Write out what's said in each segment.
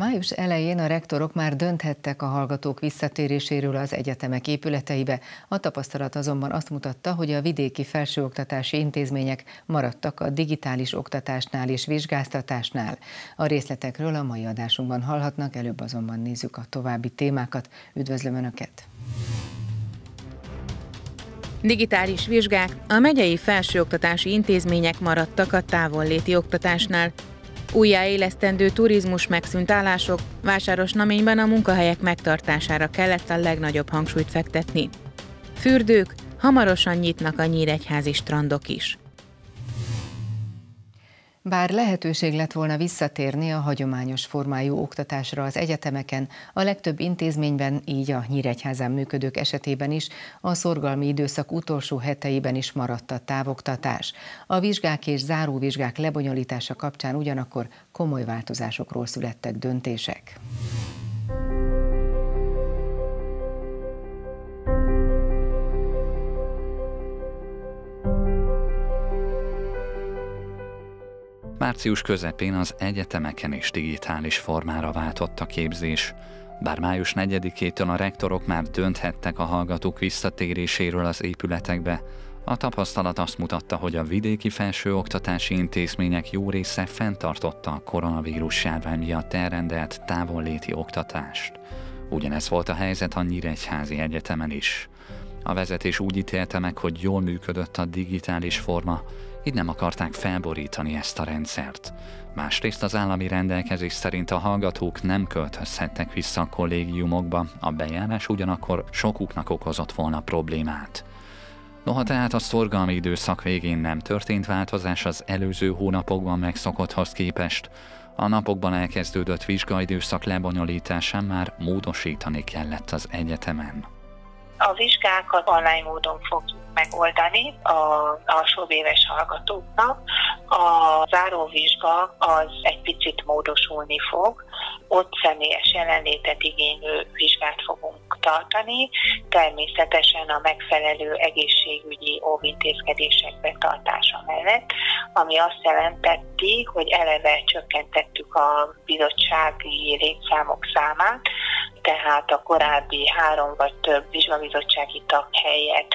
Május elején a rektorok már dönthettek a hallgatók visszatéréséről az egyetemek épületeibe. A tapasztalat azonban azt mutatta, hogy a vidéki felsőoktatási intézmények maradtak a digitális oktatásnál és vizsgáztatásnál. A részletekről a mai adásunkban hallhatnak, előbb azonban nézzük a további témákat. Üdvözlöm Önöket! Digitális vizsgák, a megyei felsőoktatási intézmények maradtak a távolléti oktatásnál. Újjáélesztendő turizmus, megszűnt állások, Vásárosnaményban a munkahelyek megtartására kellett a legnagyobb hangsúlyt fektetni. Fürdők, hamarosan nyitnak a nyíregyházi strandok is. Bár lehetőség lett volna visszatérni a hagyományos formájú oktatásra az egyetemeken, a legtöbb intézményben, így a Nyíregyházán működők esetében is, a szorgalmi időszak utolsó heteiben is maradt a távoktatás. A vizsgák és záróvizsgák lebonyolítása kapcsán ugyanakkor komoly változásokról születtek döntések. Március közepén az egyetemeken is digitális formára váltott a képzés. Bár május 4-től a rektorok már dönthettek a hallgatók visszatéréséről az épületekbe, a tapasztalat azt mutatta, hogy a vidéki felsőoktatási intézmények jó része fenntartotta a koronavírus járvány miatt elrendelt távolléti oktatást. Ugyanez volt a helyzet a Nyíregyházi Egyetemen is. A vezetés úgy ítélte meg, hogy jól működött a digitális forma, így nem akarták felborítani ezt a rendszert. Másrészt az állami rendelkezés szerint a hallgatók nem költözhettek vissza a kollégiumokba, a bejárás ugyanakkor sokuknak okozott volna problémát. Noha tehát a szorgalmi időszak végén nem történt változás az előző hónapokban megszokotthoz képest, a napokban elkezdődött vizsgaidőszak lebonyolításán már módosítani kellett az egyetemen. A vizsgákat online módon fogjuk megoldani az alsóbb éves hallgatóknak. A záróvizsga az egy picit módosulni fog, ott személyes jelenlétet igénylő vizsgát fogunk tartani, természetesen a megfelelő egészségügyi óvintézkedések betartása mellett, ami azt jelenteti, hogy eleve csökkentettük a bizottsági létszámok számát, tehát a korábbi 3 vagy több vizsgabizottsági tag helyett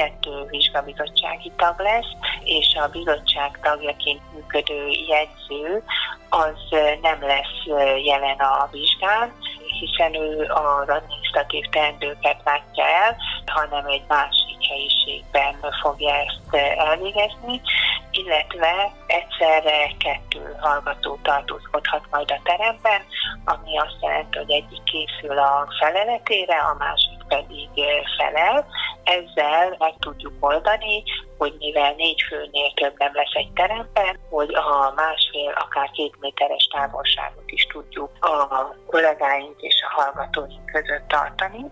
2 vizsgabizottsági tag lesz, és a bizottság tagjaként működő jegyző az nem lesz jelen a vizsgán, hiszen ő az adminisztratív teendőket látja el, hanem egy másik helyiségben fogja ezt elvégezni, illetve egyszerre 2 hallgató tartózkodhat majd a teremben, ami azt jelenti, hogy egyik készül a feleletére, a másik pedig felel. Ezzel meg tudjuk oldani, hogy mivel 4 főnél több nem lesz egy teremben, hogy a 1,5, akár 2 méteres távolságot is tudjuk a kollégáink és a hallgatóink között tartani,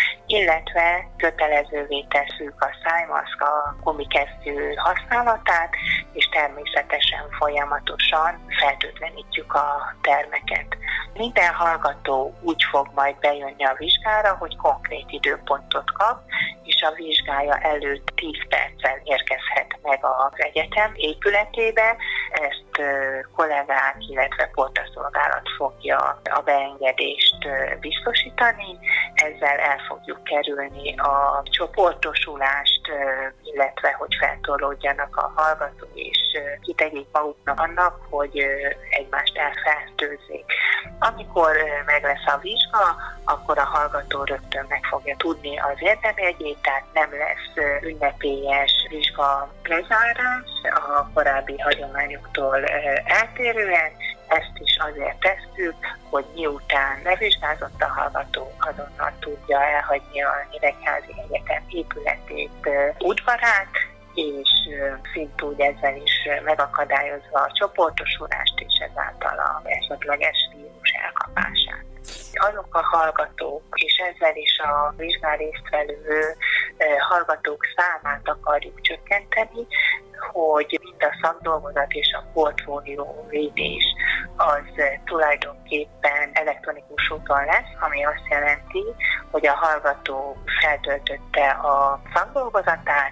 illetve kötelezővé tesszük a szájmaszk, a gumikesztyű használatát, és természetesen folyamatosan fertőtlenítjük a termeket. Minden hallgató úgy fog majd bejönni a vizsgára, hogy konkrét időpontot kap, és a vizsgája előtt 10 perccel érkezhet meg az egyetem épületébe. Ezt kollégák, illetve portaszolgálat fogja a beengedést biztosítani. Ezzel el fogjuk kerülni a csoportosulást, illetve hogy feltorlódjanak a hallgatók, és kitegyék maguknak annak, hogy egymást elfertőzzék. Amikor meg lesz a vizsga, akkor a hallgató rögtön meg fogja tudni az érdemjegyét, tehát nem lesz ünnepélyes vizsga lezárás a korábbi hagyományoktól eltérően. Ezt is azért tesszük, hogy miután levizsgázott a hallgató, azonnal tudja elhagyni a Nyíregyházi Egyetem épületét, udvarát, és szintúgy ezzel is megakadályozva a csoportosulást és ezáltal a esetleges vírus elkapását. Azok a hallgatók, és ezzel is a vizsgán résztvevő hallgatók számát akarjuk csökkenteni, hogy mind a szakdolgozat és a portfólió védés az tulajdonképpen elektronikus úton lesz, ami azt jelenti, hogy a hallgató feltöltötte a szakdolgozatát,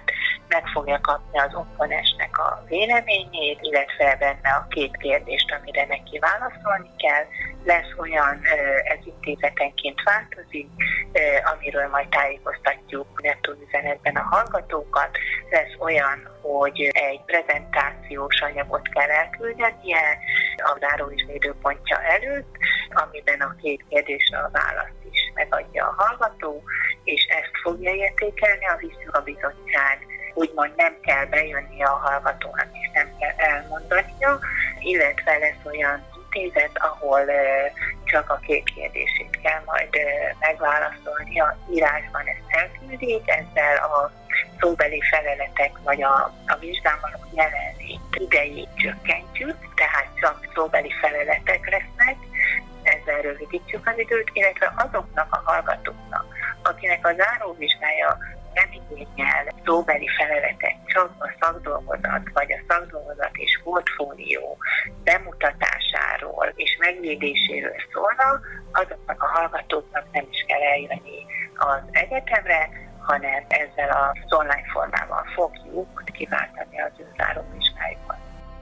meg fogja kapni az opponensnek a véleményét, illetve benne a 2 kérdést, amire neki válaszolni kell. Lesz olyan, ez intézetenként változik, amiről majd tájékoztatjuk Neptun üzenetben a hallgatókat. Lesz olyan, hogy egy prezentációs anyagot kell elküldenie a záróvizsga időpontja előtt, amiben a 2 kérdésre a választ is megadja a hallgató, és ezt fogja értékelni a vizsgabizottság. Úgymond nem kell bejönnie a hallgatónak, és nem kell elmondania, illetve lesz olyan intézet, ahol csak a 2 kérdését kell majd megválaszolnia. Írásban ezt elküldik, ezzel a szóbeli feleletek vagy a vizsgán való jelenlét idejét csökkentjük, tehát csak szóbeli feleletek lesznek, ezzel rövidítjük az időt, illetve azoknak a hallgatóknak, akinek a záróvizsgája nem igényel szóbeli feleletet, csak a szakdolgozat vagy a szakdolgozat és portfólió bemutatásáról és megvédéséről szólna, azoknak a hallgatóknak nem is kell eljönni az egyetemre, hanem ezzel az online formával fogjuk kiváltani az ő záróvizsgájukat.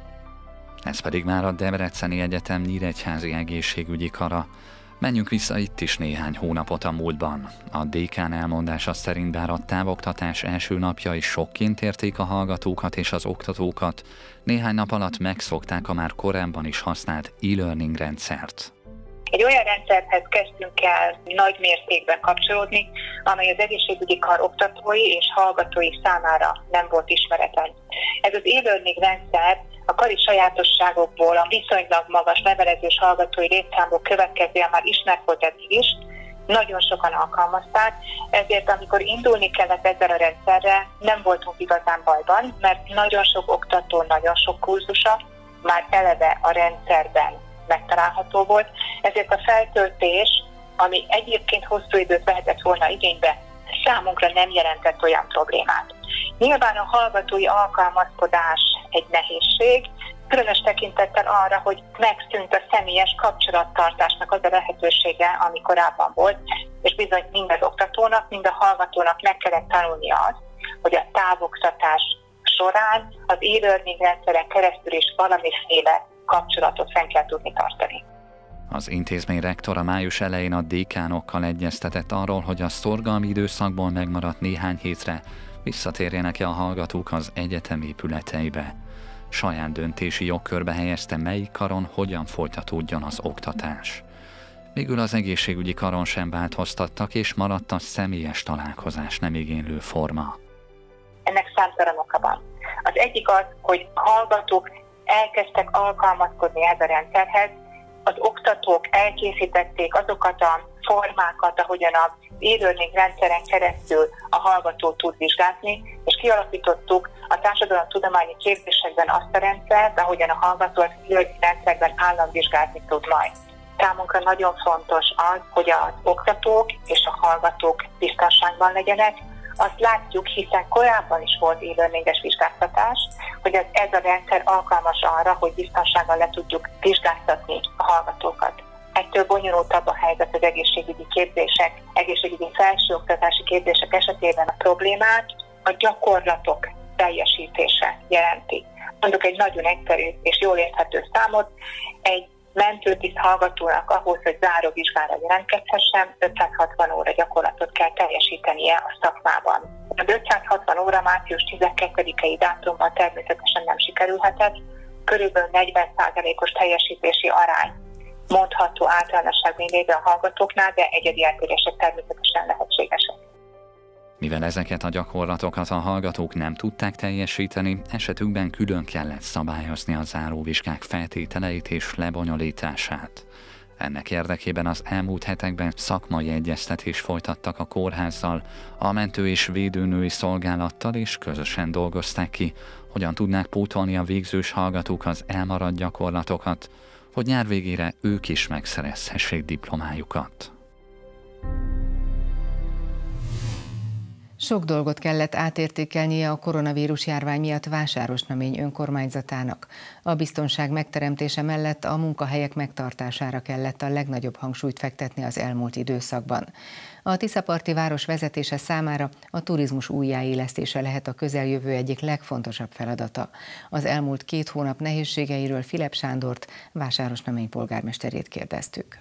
Ez pedig már a Debreceni Egyetem Nyíregyházi Egészségügyi Kara. Menjünk vissza itt is néhány hónapot a múltban. A dékán elmondása szerint bár a távoktatás első napjai sokként érték a hallgatókat és az oktatókat, néhány nap alatt megszokták a már korábban is használt e-learning rendszert. Egy olyan rendszerhez kezdtünk el nagy mértékben kapcsolódni, amely az egészségügyi kar oktatói és hallgatói számára nem volt ismeretlen. Ez az e-learning rendszer a kari sajátosságokból, a viszonylag magas levelezős hallgatói létszámból következően már ismert volt eddig is, nagyon sokan alkalmazták, ezért amikor indulni kellett ezzel a rendszerrel, nem voltunk igazán bajban, mert nagyon sok oktató, nagyon sok kurzusa már eleve a rendszerben megtalálható volt, ezért a feltöltés, ami egyébként hosszú időt vehetett volna igénybe, számunkra nem jelentett olyan problémát. Nyilván a hallgatói alkalmazkodás egy nehézség, különös tekintettel arra, hogy megszűnt a személyes kapcsolattartásnak az a lehetősége, ami korábban volt, és bizony mind az oktatónak, mind a hallgatónak meg kellett tanulnia azt, hogy a távoktatás során az e-learning rendszeren keresztül is valamiféle kapcsolatot fenn kell tudni tartani. Az intézmény rektora május elején a dékánokkal egyeztetett arról, hogy a szorgalmi időszakból megmaradt néhány hétre visszatérjenek-e a hallgatók az egyetem épületeibe. Saját döntési jogkörbe helyezte, melyik karon hogyan folytatódjon az oktatás. Végül az egészségügyi karon sem változtattak, és maradt a személyes találkozás nem igénylő forma. Ennek számtalan oka van. Az egyik az, hogy a hallgatók elkezdtek alkalmazkodni ez a rendszerhez, az oktatók elkészítették azokat a formákat, ahogyan az e-learning rendszeren keresztül a hallgató tud vizsgázni, és kialakítottuk a társadalomtudományi képzésekben azt a rendszert, ahogyan a hallgató az e-learning rendszerben államvizsgázni tud majd. Számunkra nagyon fontos az, hogy az oktatók és a hallgatók biztonságban legyenek. Azt látjuk, hiszen korábban is volt e-learninges vizsgáztatás, hogy ez a rendszer alkalmas arra, hogy biztonsággal le tudjuk vizsgáztatni a hallgatókat. Ettől bonyolultabb a helyzet az egészségügyi képzések, egészségügyi felsőoktatási képzések esetében a problémát a gyakorlatok teljesítése jelenti. Mondok egy nagyon egyszerű és jól érthető számot, egy mentőtiszt hallgatónak ahhoz, hogy záróvizsgára jelentkezhessen, 560 óra gyakorlatot kell teljesítenie a szakmában. Az 560 óra március 12-i dátummal természetesen nem sikerülhetett, körülbelül 40%-os teljesítési arány mondható általánosságban lévő a hallgatóknál, de egyedi eltérések természetesen lehetségesek. Mivel ezeket a gyakorlatokat a hallgatók nem tudták teljesíteni, esetükben külön kellett szabályozni a záróvizsgák feltételeit és lebonyolítását. Ennek érdekében az elmúlt hetekben szakmai egyeztetést folytattak a kórházzal, a mentő- és védőnői szolgálattal, és közösen dolgozták ki, hogyan tudnák pótolni a végzős hallgatók az elmaradt gyakorlatokat, hogy nyár végére ők is megszerezhessék diplomájukat. Sok dolgot kellett átértékelnie a koronavírus járvány miatt Vásárosnamény önkormányzatának. A biztonság megteremtése mellett a munkahelyek megtartására kellett a legnagyobb hangsúlyt fektetni az elmúlt időszakban. A Tiszaparti város vezetése számára a turizmus újjáélesztése lehet a közeljövő egyik legfontosabb feladata. Az elmúlt 2 hónap nehézségeiről Filep Sándort, Vásárosnamény polgármesterét kérdeztük.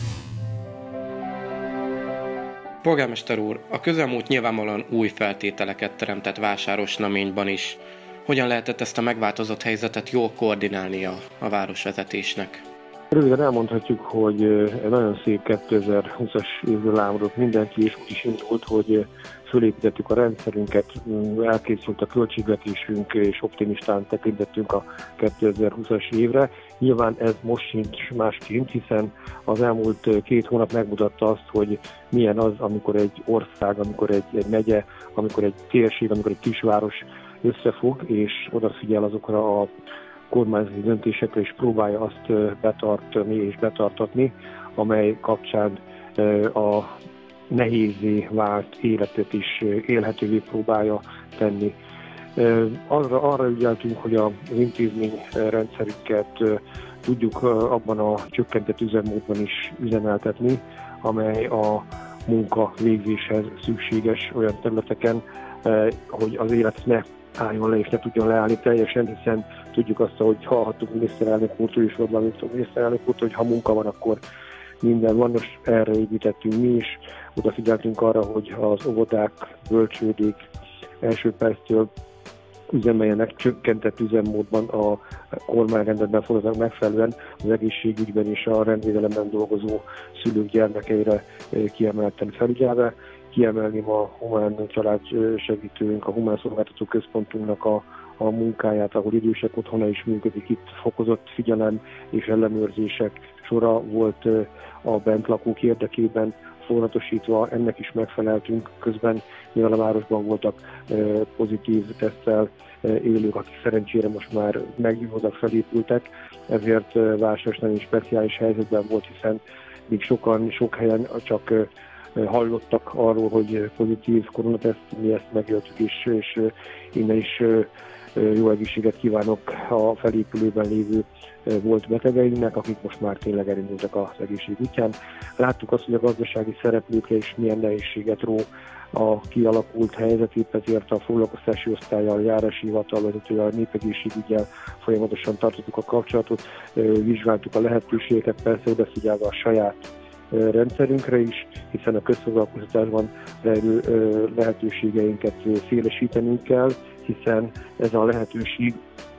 Polgármester úr, a közelmúlt nyilvánvalóan új feltételeket teremtett Vásárosnaményban is. Hogyan lehetett ezt a megváltozott helyzetet jól koordinálnia a városvezetésnek? Röviden elmondhatjuk, hogy egy nagyon szép 2020-as évből álmodott mindenki, és úgy is indult, hogy fölépítettük a rendszerünket, elkészült a költségvetésünk, és optimistán tekintettünk a 2020-as évre. Nyilván ez most sincs másként, hiszen az elmúlt 2 hónap megmutatta azt, hogy milyen az, amikor egy ország, amikor egy megye, amikor egy térség, amikor egy kisváros összefog, és odafigyel azokra a kormányzati döntésekre, és próbálja azt betartani és betartatni, amely kapcsán a nehézzé vált életet is élhetővé próbálja tenni. Arra ügyeltünk, hogy az intézményrendszerünket tudjuk abban a csökkentett üzemmódban is üzemeltetni, amely a munka végzéshez szükséges olyan területeken, hogy az élet ne álljon le és ne tudjon leállni teljesen, hiszen tudjuk azt, hogy hallhattuk miniszterelnök úrtól is, valamint a miniszterelnök úrtól, hogy ha munka van, akkor minden van. Most erre építettünk mi is, odafigyeltünk arra, hogy az óvodák, bölcsődék első perctől üzemeljenek csökkentett üzemmódban, a kormányrendeletben foglalkoznak megfelelően, az egészségügyben és a rendvédelemben dolgozó szülők gyermekeire kiemelten felügyelve. Kiemelném a humán családsegítőnk, a humán szolgáltató központunknak a munkáját, ahol idősek otthona is működik. Itt fokozott figyelem és ellenőrzések sora volt a bentlakók érdekében foganatosítva, ennek is megfeleltünk. Közben mivel a városban voltak pozitív teszttel élők, akik szerencsére most már megnyugodtak, felépültek, ezért Vásárosnamény speciális helyzetben volt, hiszen még sok helyen csak hallottak arról, hogy pozitív koronateszt, mi ezt megéltük is, és innen is jó egészséget kívánok a felépülőben lévő volt betegeinknek, akik most már tényleg elindultak az egészség útján. Láttuk azt, hogy a gazdasági szereplőkre is milyen nehézséget ró a kialakult helyzet, épp ezért a foglalkoztatási osztállyal, a járási hivatal vezetővel, a népegészségüggyel folyamatosan tartottuk a kapcsolatot, vizsgáltuk a lehetőségeket, persze odafigyelve a saját rendszerünkre is, hiszen a közfoglalkoztatásban rejlő lehetőségeinket szélesítenünk kell, hiszen ez a lehetőség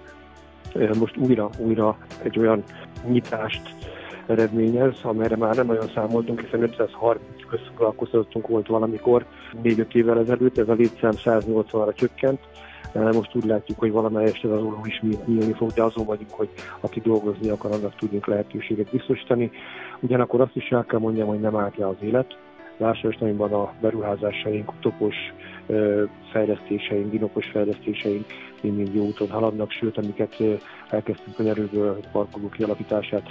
most újra egy olyan nyitást eredményez, amelyre már nem nagyon számoltunk, hiszen 530 közfoglalkoztatottunk volt valamikor 4-5 évvel ezelőtt, ez a létszám 180-ra csökkent. Most úgy látjuk, hogy valamelyest ez az olló is nyílni fog, de azon vagyunk, hogy aki dolgozni akar, annak tudjunk lehetőséget biztosítani. Ugyanakkor azt is el kell mondjam, hogy nem állt le az élet. Vásárosnaményban a beruházásaink, utopos fejlesztéseink, dinokos fejlesztéseink mind jó úton haladnak, sőt, amiket elkezdtünk a nyerőből parkoló kialakítását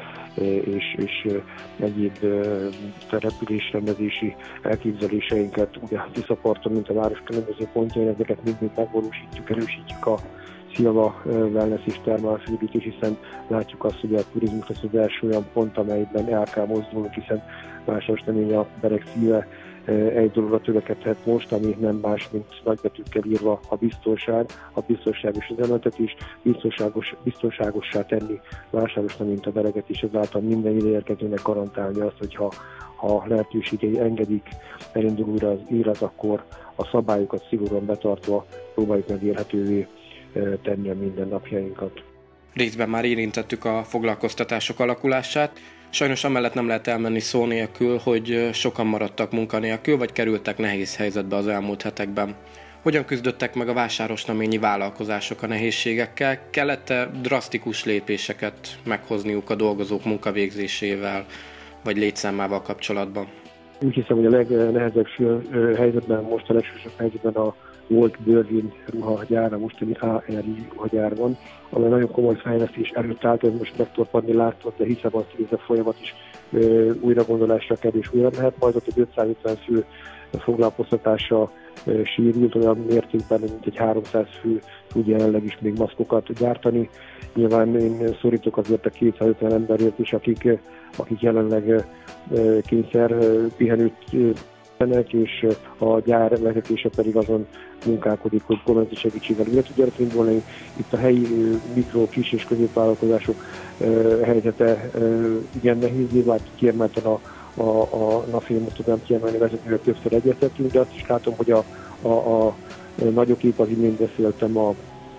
és egyéb repülésrendezési elképzeléseinket, ugye a Tiszaparton, mint a város különböző pontjain, ezeket mind megvalósítjuk, erősítjük a Szilva wellness és termálfelépítés, hiszen látjuk azt, hogy a turizmus lesz az első olyan pont, amelyben el kell mozdulnunk, hiszen Vásárosnamény a bereg szíve, egy dologra törekedhet most, ami nem más, mint nagybetűkkel írva a biztonságos üzemeltetés, biztonságossá tenni Vásárosnaményt, a bereget, és ezáltal minden ideérkezőnek garantálni azt, hogy ha lehetőségei engedik, elindul újra az élet, akkor a szabályokat szigorúan betartva próbáljuk meg élhetővé tenni a mindennapjainkat. Részben már érintettük a foglalkoztatások alakulását. Sajnos amellett nem lehet elmenni szó nélkül, hogy sokan maradtak munkanélkül, vagy kerültek nehéz helyzetbe az elmúlt hetekben. Hogyan küzdöttek meg a vásárosnaményi vállalkozások a nehézségekkel? Kellett-e drasztikus lépéseket meghozniuk a dolgozók munkavégzésével, vagy létszámával kapcsolatban? Úgy hiszem, hogy a legnehezebb helyzetben, most a legsősebb helyzetben a volt Berlin ruhagyár, a mostani ARI ruhagyár van, amely nagyon komoly fejlesztés előtt állt, ez most megtorpanni látszott, de hiszem azt, hogy ez a folyamat is újra gondolásra kerül, és újra lehet, majd ott egy 550 fő foglalkoztatása sérült, olyan mértékben, mint egy 300 fő tud jelenleg is még maszkokat gyártani. Nyilván én szorítok azért a 250 emberért is, akik jelenleg kényszer pihenőt ennek, és a gyár vezetése pedig azon munkálkodik, hogy kormányzati segítséggel ügyet tudjanak indulni. Itt a helyi mikro, kis és középvállalkozások helyzete igen nehéz, nyilván kiemelten a NAFIM tudnám kiemelni vezetővel többször egyeztetünk, de azt is látom, hogy a nagyokép, az imént beszéltem a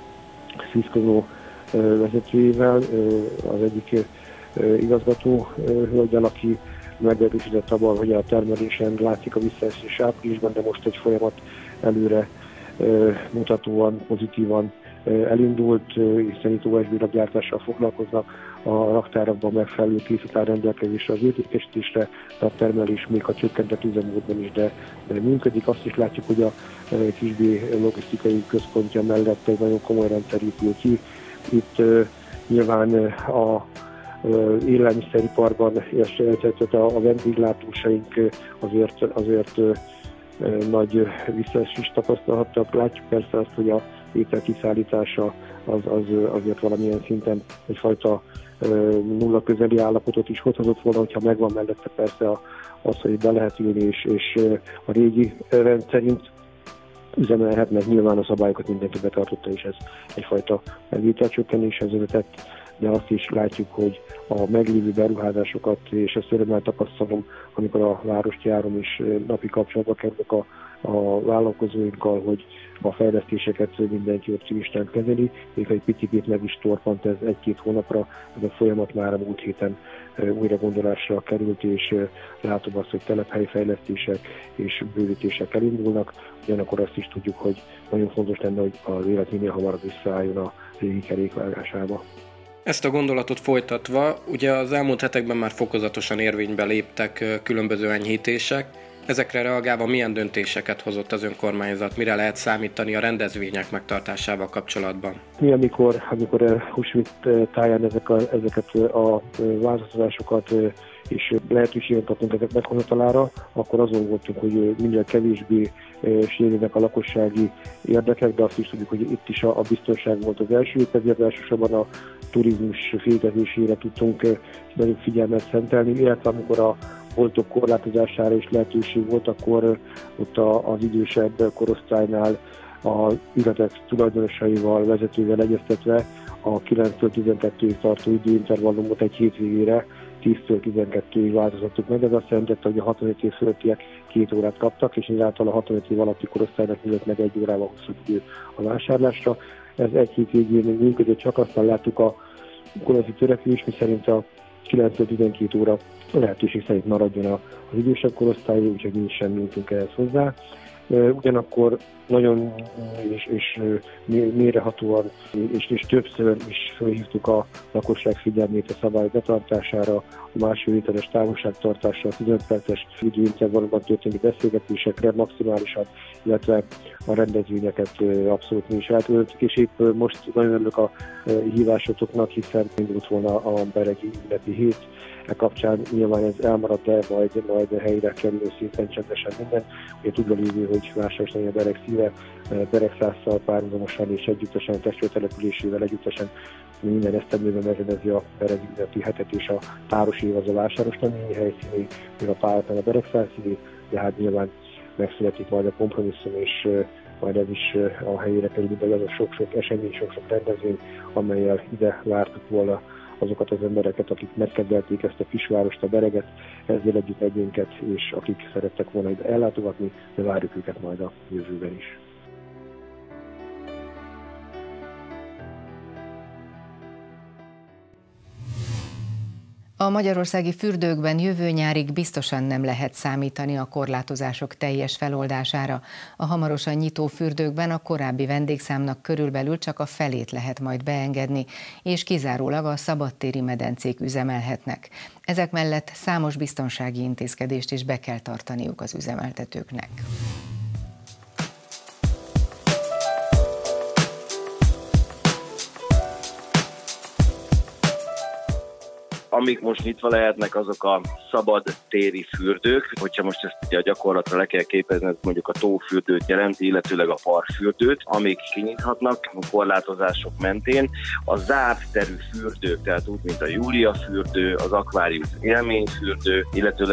Szűzkozó vezetőjével, az egyik igazgató hölgyel, aki megerősített abban, hogy a termelésen látszik a visszaesés áprilisban, de most egy folyamat előre mutatóan, pozitívan elindult, hiszen itt OSB gyártással foglalkoznak, a raktárakban megfelelő készlet áll rendelkezésre az értékesítésre, de a termelés még a csökkentett üzemmódban is, de működik. Azt is látjuk, hogy a Kisbé logisztikai központja mellett egy nagyon komoly rendszer épül ki. Itt nyilván a élelmiszeriparban és a vendéglátósaink azért nagy visszaesést tapasztalhattak. Látjuk persze azt, hogy a étel kiszállítása az azért valamilyen szinten egyfajta nulla közeli állapotot is hozhatott volna, hogyha megvan mellette persze az, hogy be lehet ülni, és a régi rendszerint üzemelhetnek. Nyilván a szabályokat mindenki betartotta, és ez egyfajta megvételcsökkenéshez vezetett, de azt is látjuk, hogy a meglévő beruházásokat, és ezt örömmel tapasztalom, amikor a várost járom, és napi kapcsolatba kerülök a vállalkozóinkkal, hogy a fejlesztéseket mindenki optimistán kezeli, még egy picit meg is torpant ez 1-2 hónapra, ez a folyamat már a múlt héten újra gondolásra került, és látom azt, hogy telephelyfejlesztések és bővítések elindulnak, ugyanakkor azt is tudjuk, hogy nagyon fontos lenne, hogy az élet minél hamarabb visszaálljon a régi kerékvágásába. Ezt a gondolatot folytatva, ugye az elmúlt hetekben már fokozatosan érvénybe léptek különböző enyhítések. Ezekre reagálva milyen döntéseket hozott az önkormányzat, mire lehet számítani a rendezvények megtartásával kapcsolatban? Mi, amikor Húsvét táján ezeket a változásokat és lehetőséget kaptunk ezek meghozatalára, akkor azon voltunk, hogy minél kevésbé sérülnek a lakossági érdekek, de azt is tudjuk, hogy itt is a biztonság volt az első, ezért elsősorban a turizmus fékezésére tudtunk nagyobb figyelmet szentelni, illetve amikor a boltok korlátozására is lehetőség volt, akkor ott az idősebb korosztálynál a üzletek tulajdonosaival, vezetővel egyeztetve a 9-től 12-ig tartó időintervallumot egy hétvégére 10-től 12-ig változtattuk meg. Ez azt jelentette, hogy a 65 év fölöttiek 2 órát kaptak, és ezáltal a 65 év alatti korosztálynak nyílt meg 1 órával hosszú idő a vásárlásra. Ez egy hétvégén működött, csak aztán láttuk a kormányzati törekvés, miszerint a 9-től 12 óra lehetőség szerint maradjon az idősebb korosztály, úgyhogy mi sem nyújtunk ehhez hozzá. Ugyanakkor nagyon és mélyrehatóan és többször is felhívtuk a lakosság figyelmét a szabály betartására, a másfél méteres távolságtartásra, a 15 perces időintervallumban történő beszélgetésekre maximálisan, illetve a rendezvényeket abszolút mi is eltöltjük, és épp most nagyon örülök a hívásotoknak, hiszen indult volna a beregi ünnepi hét. E kapcsán nyilván ez elmarad, de majd helyre kerül szépen csendesen minden. Ugye tudva lévő, hogy Vásárosnai a Bereg szíve, Beregszásszal párhuzamosan és együttesen, testőrtelepülésével együttesen minden esztendőben megrendezi a beregi ünnepi hetet, és a páros év az a Vásárosnai helyszíné, még a páratlan a Beregszász színé, de hát nyilván megszületik majd a kompromisszum, és majd ez is a helyére kerül, de az a sok-sok esemény, sok-sok rendezvény, amellyel ide vártuk volna azokat az embereket, akik megkedvelték ezt a kisvárost, a Bereget, ezzel együtt egyénket, és akik szerettek volna ide ellátogatni, de várjuk őket majd a jövőben is. A magyarországi fürdőkben jövő nyárig biztosan nem lehet számítani a korlátozások teljes feloldására. A hamarosan nyitó fürdőkben a korábbi vendégszámnak körülbelül csak a felét lehet majd beengedni, és kizárólag a szabadtéri medencék üzemelhetnek. Ezek mellett számos biztonsági intézkedést is be kell tartaniuk az üzemeltetőknek. Amik most nyitva lehetnek, azok a szabad téri fürdők. Hogyha most ezt ugye a gyakorlatra le kell képezni, ez mondjuk a tófürdőt jelenti, illetőleg a parkfürdőt, amik kinyithatnak a korlátozások mentén. A zárt terű fürdők, tehát úgy, mint a Júlia fürdő, az akvárium élményfürdő, illetőleg a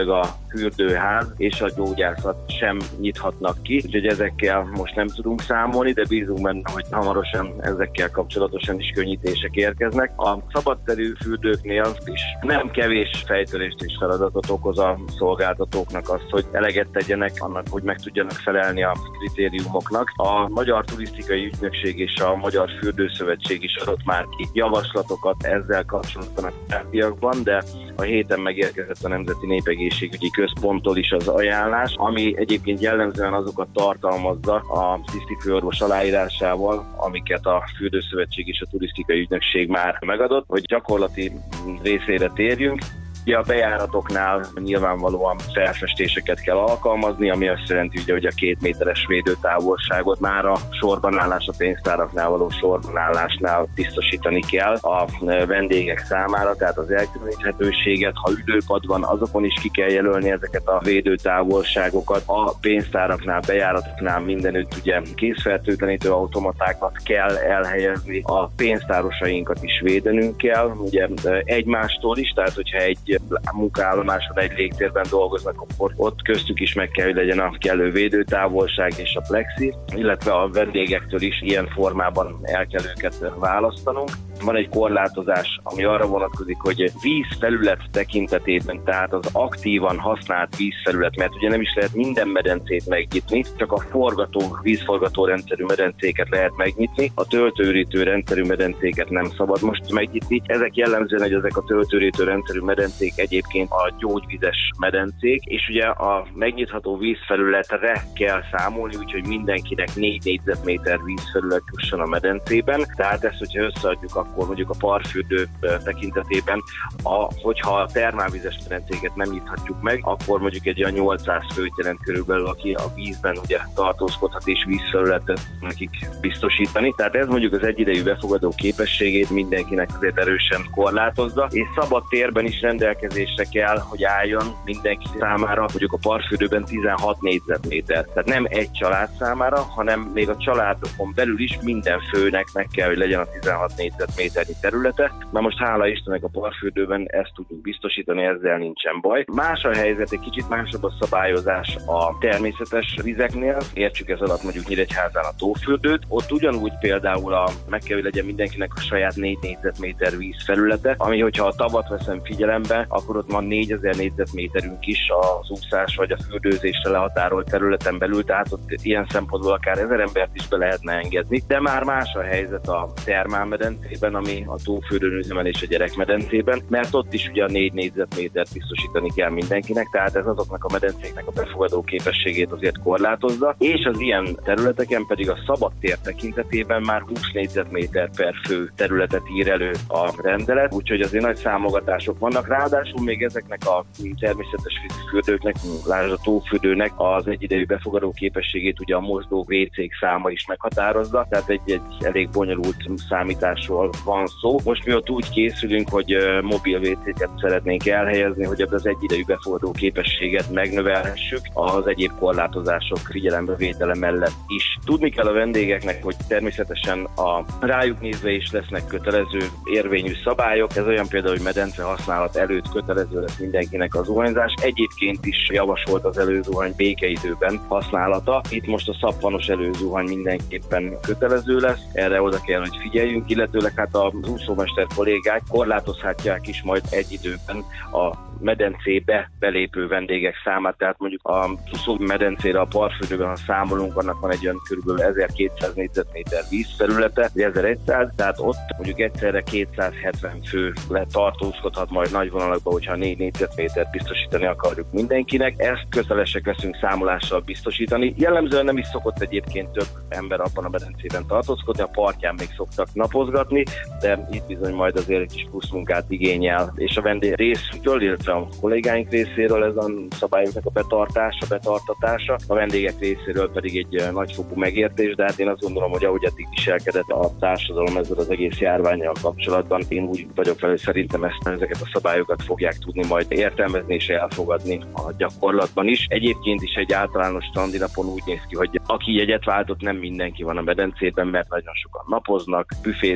fürdőház és a gyógyászat sem nyithatnak ki, úgyhogy ezekkel most nem tudunk számolni, de bízunk benne, hogy hamarosan ezekkel kapcsolatosan is könnyítések érkeznek. A szabadterű fürdőknél is nem kevés fejtörést és feladatot okoz a szolgáltatóknak az, hogy eleget tegyenek annak, hogy meg tudjanak felelni a kritériumoknak. A Magyar Turisztikai Ügynökség és a Magyar Fürdőszövetség is adott már ki javaslatokat ezzel kapcsolatban a tárgyiakban, de a héten megérkezett a Nemzeti Népegészségügyi Központtól is az ajánlás, ami egyébként jellemzően azokat tartalmazza a tisztifőorvos aláírásával, amiket a Fürdőszövetség és a Turisztikai Ügynökség már megadott, hogy gyakorlati részére térjünk. Ugye a bejáratoknál nyilvánvalóan felfestéseket kell alkalmazni, ami azt jelenti, hogy a 2 méteres védőtávolságot már a sorbanállás, a pénztáraknál való sorbanállásnál biztosítani kell a vendégek számára, tehát az elkülöníthetőséget, ha ülőpad van, azokon is ki kell jelölni ezeket a védőtávolságokat. A pénztáraknál, bejáratoknál mindenütt ugye kézfertőtlenítő automatákat kell elhelyezni, a pénztárosainkat is védenünk kell, ugye egymástól is, tehát hogyha egy munkaállomáson, egy légtérben dolgoznak, akkor ott köztük is meg kell, hogy legyen a kellő védőtávolság és a plexi, illetve a vendégektől is ilyen formában el kell őket választanunk. Van egy korlátozás, ami arra vonatkozik, hogy vízfelület tekintetében, tehát az aktívan használt vízfelület, mert ugye nem is lehet minden medencét megnyitni, csak a vízforgató rendszerű medencéket lehet megnyitni, a töltőürítő rendszerű medencéket nem szabad most megnyitni. Ezek jellemzően, hogy ezek a töltőürítő rendszerű medencék egyébként a gyógyvizes medencék, és ugye a megnyitható vízfelületre kell számolni, úgyhogy mindenkinek 4 négyzetméter vízfelület jusson a medencében, tehát ezt, hogyha összeadjuk, akkor mondjuk a parfürdő tekintetében, hogyha a termálvizes medencéket nem nyithatjuk meg, akkor mondjuk egy olyan 800 főt jelent körülbelül, aki a vízben ugye tartózkodhat és vízfelületet nekik biztosítani. Tehát ez mondjuk az egyidejű befogadó képességét mindenkinek azért erősen korlátozza, és szabad térben is rendelkezésre kell, hogy álljon mindenki számára, mondjuk a parfürdőben 16 négyzetméter. Tehát nem egy család számára, hanem még a családokon belül is minden főnek meg kell, hogy legyen a 16 négyzetméternyi területe. Na most hála Istennek a parfürdőben ezt tudjuk biztosítani, ezzel nincsen baj. Más a helyzet, egy kicsit másabb a szabályozás a természetes vizeknél. Értsük ez alatt mondjuk Nyíregyházán a tófürdőt. Ott ugyanúgy például meg kell, hogy legyen mindenkinek a saját 4 négyzetméter vízfelülete, ami hogyha a tavat veszem figyelembe, akkor ott van 4000 négyzetméterünk is az úszás vagy a fürdőzésre lehatárolt területen belül, tehát ott ilyen szempontból akár 1000 embert is be lehetne engedni. De már más a helyzet a termálmedencében, ami a tófürdőn üzemel és a gyerekmedencében, mert ott is ugye a 4 négyzetmétert biztosítani kell mindenkinek, tehát ez azoknak a medencéknek a befogadó képességét azért korlátozza, és az ilyen területeken pedig a szabad tér tekintetében már 20 négyzetméter per fő területet ír elő a rendelet, úgyhogy azért nagy számogatások vannak, ráadásul még ezeknek a természetes fürdőknek, lásd a tófürdőnek az egyidejű befogadó képességét ugye a mosdók, WC-k száma is meghatározza, tehát egy elég bonyolult számításról van szó. Most mi ott úgy készülünk, hogy mobil WC-ket szeretnénk elhelyezni, hogy ebben az egyidejű befogadó képességet megnövelhessük az egyéb korlátozások figyelembevétele mellett is. Tudni kell a vendégeknek, hogy természetesen a rájuk nézve is lesznek kötelező érvényű szabályok. Ez olyan például, hogy medence használat előtt kötelező lesz mindenkinek a zuhanyzás. Egyébként is javasolt az előzuhany békeidőben használata. Itt most a szappanos előzuhany mindenképpen kötelező lesz. Erre oda kell, hogy figyeljünk, illetőleg hát az úszómester kollégák korlátozhatják is majd egy időben a medencébe belépő vendégek számát, tehát mondjuk a úszó medencére, a parfürdőben, ha számolunk, annak van egy olyan kb. 1200 négyzetméter vízfelülete, 1100, tehát ott mondjuk egyszerre 270 fő tartózkodhat majd nagy vonalakban, hogyha 4 négyzetmétert biztosítani akarjuk mindenkinek. Ezt kötelesek leszünk számolással biztosítani. Jellemzően nem is szokott egyébként több ember abban a medencében tartózkodni, a partján még szoktak napozgatni, de itt bizony majd azért egy kis plusz munkát igényel, és a vendég részünkről, illetve a kollégáink részéről ez a szabályoknak a betartatása, a vendégek részéről pedig egy nagyfokú megértés, de hát én azt gondolom, hogy ahogy eddig viselkedett a társadalom ezzel az egész járvánnyal kapcsolatban, én úgy vagyok vele, hogy szerintem ezeket a szabályokat fogják tudni majd értelmezni és elfogadni a gyakorlatban is. Egyébként is egy általános strandi napon úgy néz ki, hogy aki jegyet váltott, nem mindenki van a medencében, mert nagyon sokan napoznak, büféznek,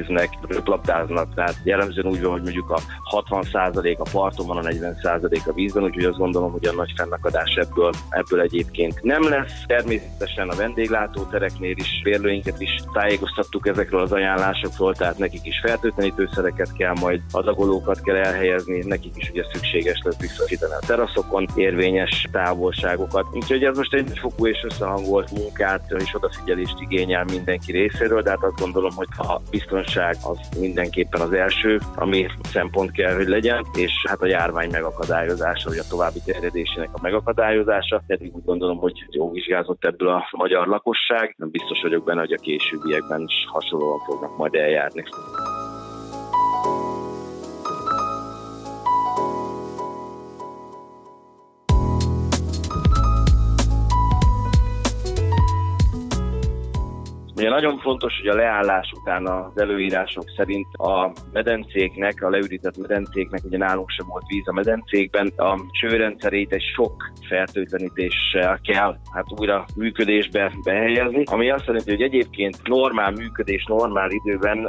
röplabdáznak, tehát jellemzően úgy van, hogy mondjuk a 60% a parton van, a 40% a vízben, úgyhogy azt gondolom, hogy a nagy fennakadás ebből egyébként nem lesz. Természetesen a vendéglátótereknél is férlőinket is tájékoztattuk ezekről az ajánlásokról, tehát nekik is fertőtlenítőszereket kell, majd adagolókat kell elhelyezni, nekik is ugye szükséges lesz biztosítani a teraszokon érvényes távolságokat. Úgyhogy ez most egy fokú és összehangolt munkát és odafigyelést igényel mindenki részéről, de hát azt gondolom, hogy a biztonság az mindenképpen az első, ami szempont kell, hogy legyen, és hát a járvány megakadályozása, vagy a további terjedésének a megakadályozása, pedig úgy gondolom, hogy jó vizsgázott ebből a magyar lakosság, nem biztos vagyok benne, hogy a későbbiekben is hasonlóan fognak majd eljárni. Ugye nagyon fontos, hogy a leállás után az előírások szerint a medencéknek, a leürített medencéknek, ugye nálunk sem volt víz a medencékben, a csőrendszerét egy sok fertőtlenítéssel kell újra működésbe behelyezni, ami azt jelenti, hogy egyébként normál működés, normál időben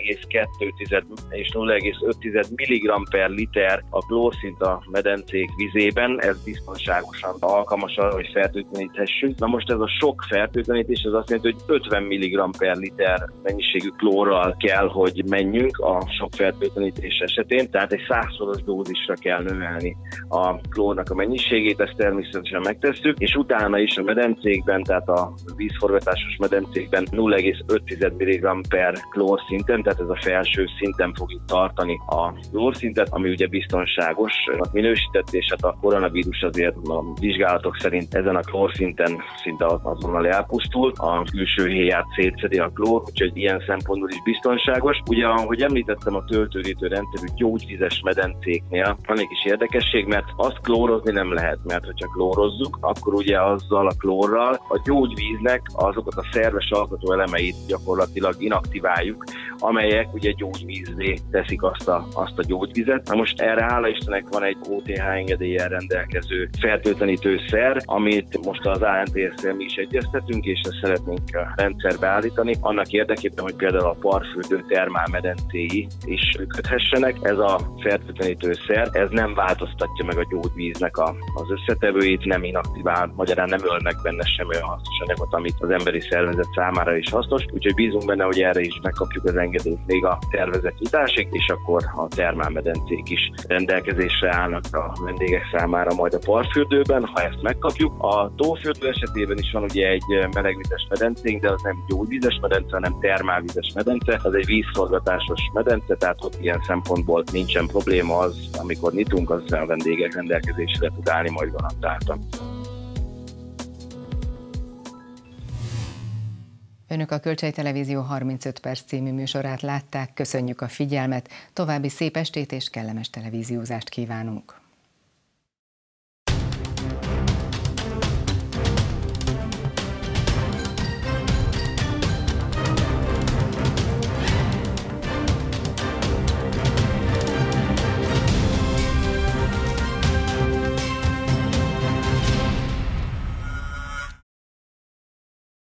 0,2 és 0,5 mg per liter a klórszint a medencék vizében, ez biztonságosan alkalmas arra, hogy fertőtleníthessünk. Na most ez a sok fertőtlenítés, az azt jelenti, hogy 50 mg per liter mennyiségű klórral kell, hogy menjünk a sok fertőtlenítés esetén, tehát egy 100-szoros dózisra kell növelni a klórnak a mennyiségét, ezt természetesen megtesszük, és utána is a medencékben, tehát a vízforgatásos medencékben 0,5 mg per klór szinten, tehát ez a felső szinten fogjuk tartani a klórszintet, ami ugye biztonságos minősített, és hát a koronavírus azért a vizsgálatok szerint ezen a klórszinten szinte azonnal elpusztul, a külső héját szétszedi a klór, úgyhogy ilyen szempontból is biztonságos. Ugye, ahogy említettem, a töltőrítő rendszerű gyógyvizes medencéknél van egy kis érdekesség, mert azt klórozni nem lehet, mert hogyha klórozzuk, akkor ugye azzal a klórral a gyógyvíznek azokat a szerves alkotó elemeit gyakorlatilag inaktiváljuk, amelyek ugye gyógyvízzé teszik azt a gyógyvizet. Na most erre hála Istennek van egy OTH engedéllyel rendelkező fertőtlenítőszer, amit most az ANTS-szel mi is egyeztetünk, és ezt szeretnénk a rendszerbe állítani, annak érdekében, hogy például a parfürdő termálmedencéi is működhessenek. Ez a fertőtlenítőszer, ez nem változtatja meg a gyógyvíznek az összetevőit, nem inaktivál, magyarán nem öl meg benne semmi olyan hasznos anyagot, amit az emberi szervezet számára is hasznos, úgyhogy bízunk benne, hogy erre is megkapjuk az engedélyt még a tervezett nyitásig, és akkor a termálmedencék is rendelkezésre állnak a vendégek számára majd a parfürdőben, ha ezt megkapjuk. A tófürdő esetében is van ugye egy melegvizes medencénk, de az nem gyógyvízes medence, hanem termálvizes medence, az egy vízforgatásos medence, tehát ott ilyen szempontból nincsen probléma az, amikor nyitunk, az a vendégek rendelkezésre tud állni majd garantáltan. Önök a Kölcsey Televízió 35 perc című műsorát látták, köszönjük a figyelmet, további szép estét és kellemes televíziózást kívánunk!